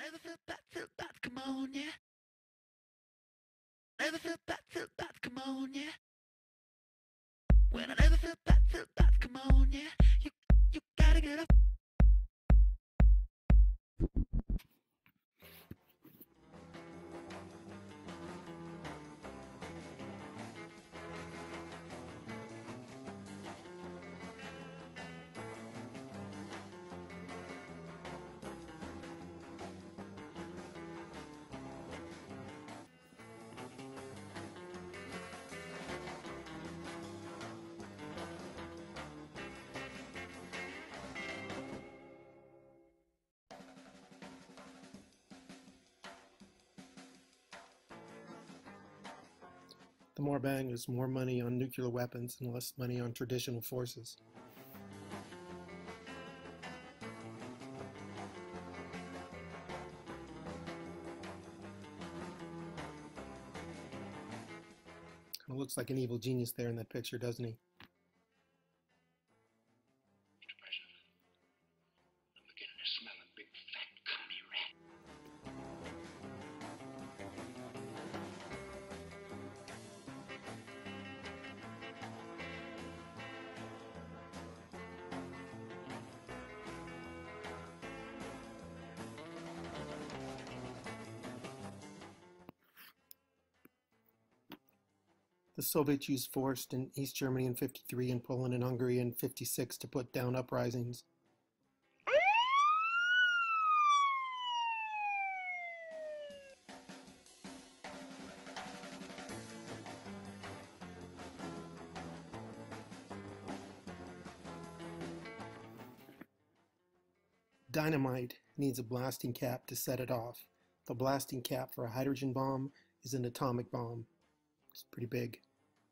Never felt that, come on, yeah. Never felt that, come on, yeah. When I never felt that, come on, yeah. You gotta get up. The more bang is more money on nuclear weapons and less money on traditional forces. Kind of looks like an evil genius there in that picture, doesn't he? Mr. President, I'm beginning to smell a big fat commie rat. The Soviets used force in East Germany in '53 and Poland and Hungary in '56 to put down uprisings. Dynamite needs a blasting cap to set it off. The blasting cap for a hydrogen bomb is an atomic bomb. It's pretty big.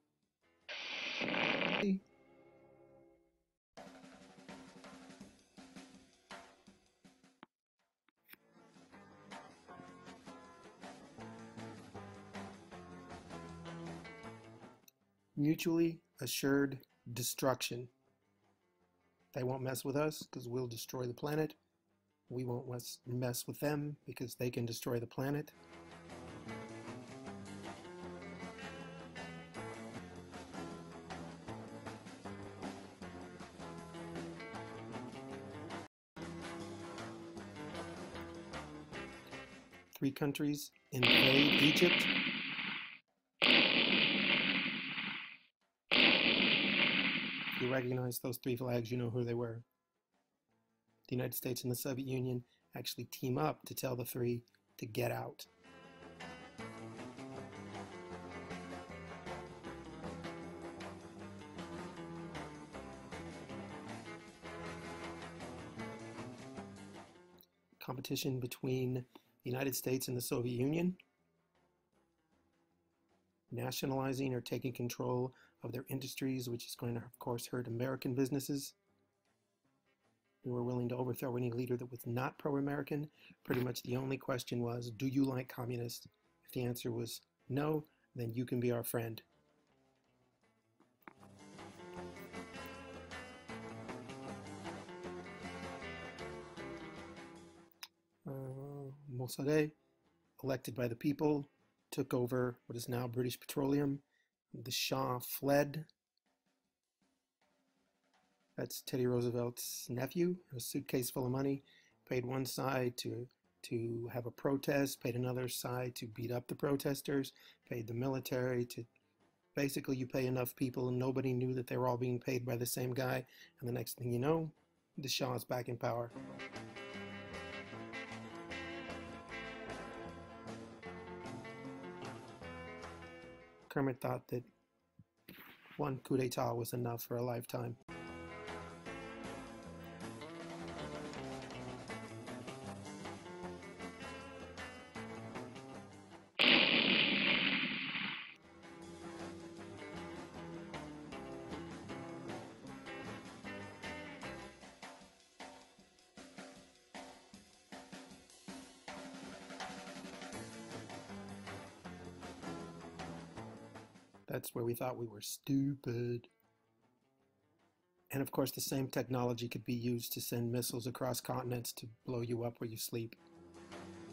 Mutually assured destruction. They won't mess with us because we'll destroy the planet. We won't mess with them because they can destroy the planet. Three countries invade Egypt. If you recognize those three flags, you know who they were. The United States and the Soviet Union actually team up to tell the three to get out. Competition between the United States and the Soviet Union, nationalizing or taking control of their industries, which is going to, of course, hurt American businesses. We were willing to overthrow any leader that was not pro-American. Pretty much the only question was, do you like communists? If the answer was no, then you can be our friend. Mossadegh, elected by the people, took over what is now British Petroleum. The Shah fled. That's Teddy Roosevelt's nephew, a suitcase full of money, paid one side to have a protest, paid another side to beat up the protesters, paid the military to, basically you pay enough people and nobody knew that they were all being paid by the same guy, and the next thing you know, the Shah is back in power. Kermit thought that one coup d'etat was enough for a lifetime. That's where we thought we were stupid. And of course, the same technology could be used to send missiles across continents to blow you up where you sleep.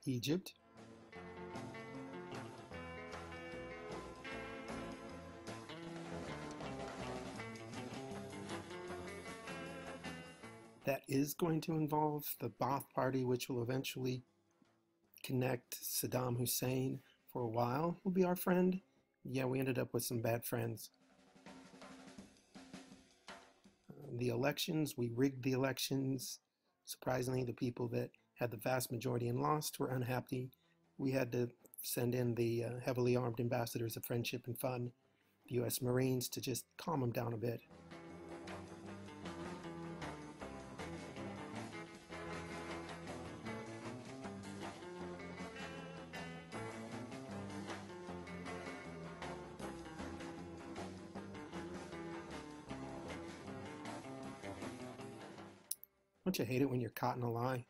Egypt. That is going to involve the Ba'ath Party, which will eventually connect Saddam Hussein. For a while, he'll be our friend. Yeah, we ended up with some bad friends. The elections, we rigged the elections. Surprisingly, the people that had the vast majority and lost were unhappy. We had to send in the heavily armed ambassadors of friendship and fun, the U.S. Marines, to just calm them down a bit. Don't you hate it when you're caught in a lie?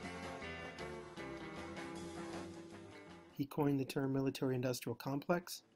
He coined the term military-industrial complex.